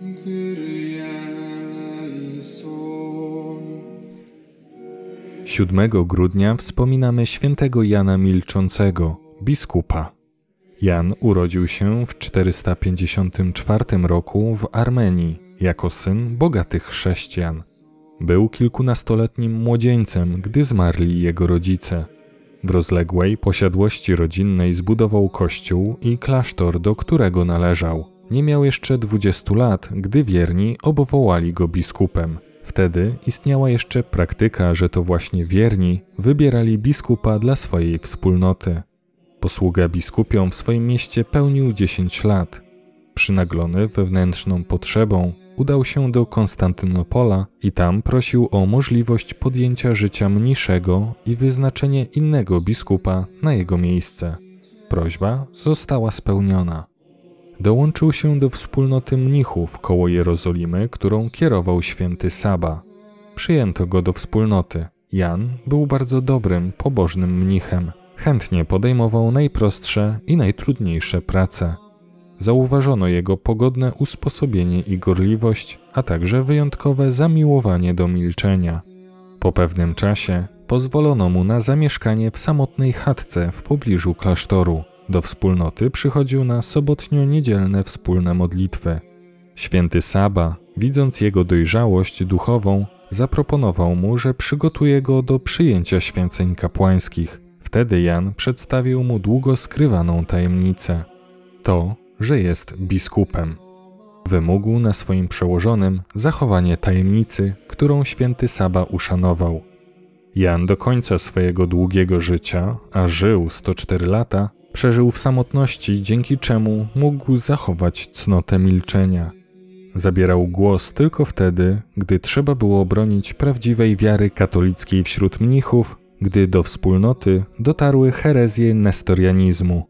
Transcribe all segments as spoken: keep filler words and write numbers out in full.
siódmego grudnia wspominamy świętego Jana Milczącego, biskupa. Jan urodził się w czterysta pięćdziesiątym czwartym roku w Armenii jako syn bogatych chrześcijan. Był kilkunastoletnim młodzieńcem, gdy zmarli jego rodzice. W rozległej posiadłości rodzinnej zbudował kościół i klasztor, do którego należał. Nie miał jeszcze dwudziestu lat, gdy wierni obwołali go biskupem. Wtedy istniała jeszcze praktyka, że to właśnie wierni wybierali biskupa dla swojej wspólnoty. Posługę biskupią w swoim mieście pełnił dziesięć lat. Przynaglony wewnętrzną potrzebą, udał się do Konstantynopola i tam prosił o możliwość podjęcia życia mniejszego i wyznaczenie innego biskupa na jego miejsce. Prośba została spełniona. Dołączył się do wspólnoty mnichów koło Jerozolimy, którą kierował święty Saba. Przyjęto go do wspólnoty. Jan był bardzo dobrym, pobożnym mnichem. Chętnie podejmował najprostsze i najtrudniejsze prace. Zauważono jego pogodne usposobienie i gorliwość, a także wyjątkowe zamiłowanie do milczenia. Po pewnym czasie pozwolono mu na zamieszkanie w samotnej chatce w pobliżu klasztoru. Do wspólnoty przychodził na sobotnio-niedzielne wspólne modlitwy. Święty Saba, widząc jego dojrzałość duchową, zaproponował mu, że przygotuje go do przyjęcia święceń kapłańskich. Wtedy Jan przedstawił mu długo skrywaną tajemnicę. To, że jest biskupem. Wymógł na swoim przełożonym zachowanie tajemnicy, którą święty Saba uszanował. Jan do końca swojego długiego życia, a żył sto cztery lata, przeżył w samotności, dzięki czemu mógł zachować cnotę milczenia. Zabierał głos tylko wtedy, gdy trzeba było bronić prawdziwej wiary katolickiej wśród mnichów, gdy do wspólnoty dotarły herezje nestorianizmu.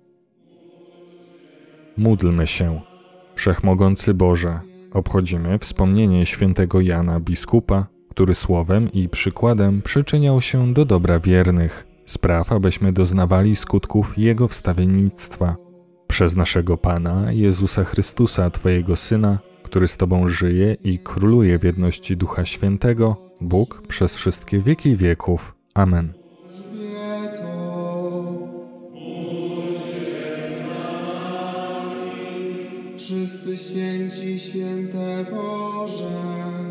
Módlmy się. Wszechmogący Boże, obchodzimy wspomnienie świętego Jana biskupa, który słowem i przykładem przyczyniał się do dobra wiernych. Spraw, abyśmy doznawali skutków Jego wstawiennictwa. Przez naszego Pana, Jezusa Chrystusa, Twojego Syna, który z Tobą żyje i króluje w jedności Ducha Świętego, Bóg przez wszystkie wieki wieków. Amen. Wszyscy święci, święte Boże.